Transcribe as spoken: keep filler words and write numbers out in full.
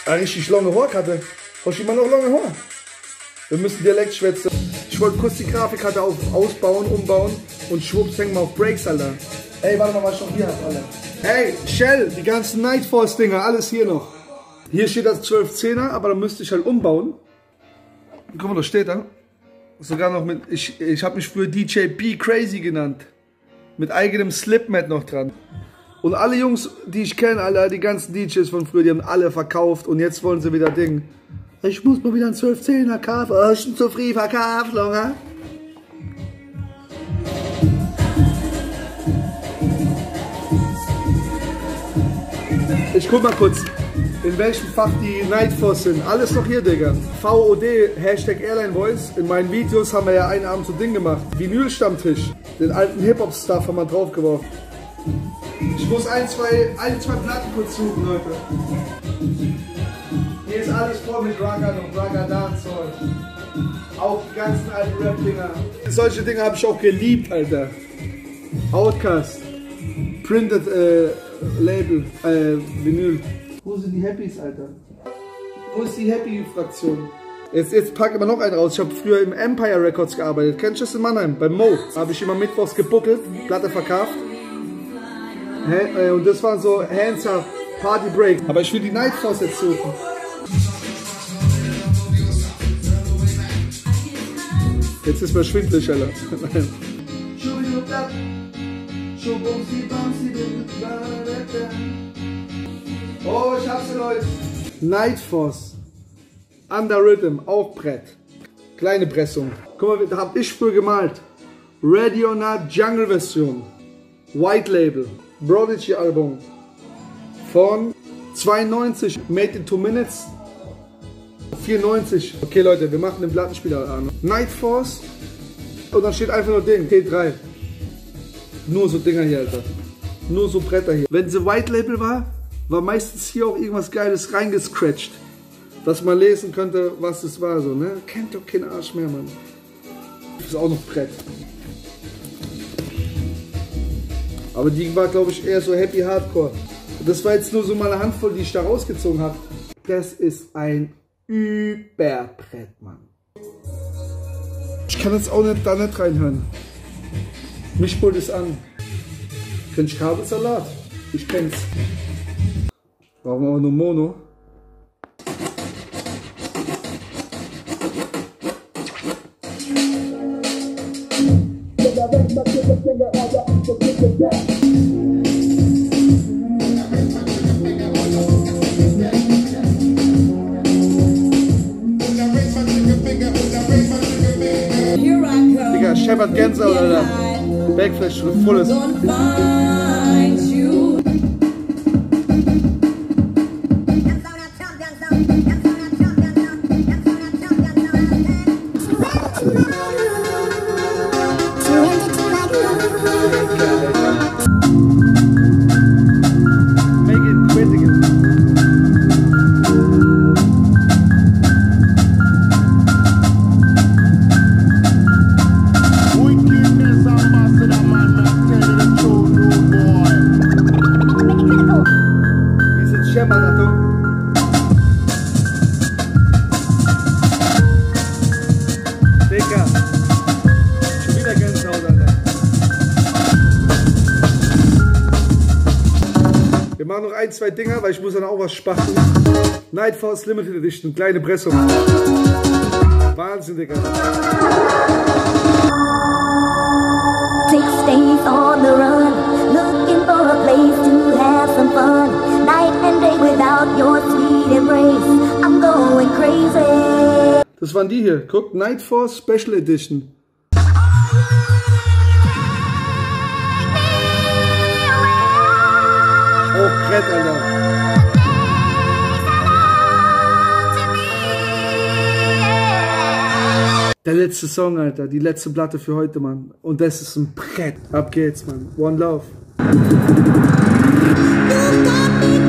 eine richtig lange Haarkarte. Hast du immer noch lange Haar? Wir müssen Dialekt schwätzen. Ich wollte kurz die Grafikkarte auf, ausbauen, umbauen und schwupps, hängen wir auf Breaks, Alter. Ey, warte mal, was ich noch hier habe, Alter. Ey, Shell, die ganzen Nightforce-Dinger, alles hier noch. Hier steht das zwölf zehner, aber da müsste ich halt umbauen. Guck mal, da steht da. Sogar noch mit, ich, ich habe mich früher D J B Crazy genannt. Mit eigenem Slipmat noch dran. Und alle Jungs, die ich kenne, Alter, die ganzen D Js von früher, die haben alle verkauft und jetzt wollen sie wieder Ding. Ich muss mal wieder einen zwölf zehner kaufen, oh, ich bin zu früh verkauft, Junge. Ich guck mal kurz, in welchem Fach die Nightforce sind. Alles noch hier, Digga. V O D, Hashtag Airline Voice. In meinen Videos haben wir ja einen Abend so Ding gemacht. Vinyl-Stammtisch. Den alten Hip-Hop-Stuff haben wir draufgeworfen. Ich muss ein, zwei, ein, zwei Platten kurz suchen, Leute. Hier ist alles voll mit Ragga und Ragga Dancehall. Auch die ganzen alten Rap-Dinger. Solche Dinge habe ich auch geliebt, Alter. Outcast. Printed äh, Label, äh, Vinyl. Wo sind die Happys, Alter? Wo ist die Happy-Fraktion? Jetzt, jetzt packen wir noch einen raus. Ich habe früher im Empire Records gearbeitet. Kennst du das in Mannheim? Bei Mo. Habe ich immer mittwochs gebuckelt, Platte verkauft. Hä? Und das waren so Hands Up, Party Break. Aber ich will die Nightforce jetzt suchen. Jetzt ist mir schwindelig, Alter. Oh, ich hab's, Leute. Nightforce. Under Rhythm, auch Brett. Kleine Pressung. Guck mal, da hab ich früher gemalt. Ready or Not Jungle Version. White Label. Prodigy Album. Von zweiundneunzig. Made in two minutes. vierundneunzig. Okay, Leute, wir machen den Plattenspieler an. Nightforce. Und dann steht einfach nur Ding. T drei. Nur so Dinger hier, Alter. Nur so Bretter hier. Wenn sie White Label war, war meistens hier auch irgendwas Geiles reingescratcht. Dass man lesen könnte, was es war, so, ne? Kennt doch kein Arsch mehr, Mann. Das ist auch noch Brett. Aber die war, glaube ich, eher so Happy Hardcore. Das war jetzt nur so mal eine Handvoll, die ich da rausgezogen habe. Das ist ein Überbrett, Mann. Ich kann jetzt auch nicht, da nicht reinhören. Mich holt es an. Kenn ich Kabelsalat? Ich kenn's. Brauchen wir aber nur Mono. Digga, Shepard Gänsehaut, Alter. Backflash, volles. Wir machen noch ein, zwei Dinger, weil ich muss dann auch was spachteln. Nightforce Limited Edition, kleine Pressung. Wahnsinn, Digga. Six days on the run, looking for a place to have some fun. Night and day without your sweet embrace, I'm going crazy. Das waren die hier. Guckt, Nightforce Special Edition. Oh, Brett, Alter. Der letzte Song, Alter. Die letzte Platte für heute, Mann. Und das ist ein Brett. Ab geht's, Mann. One Love.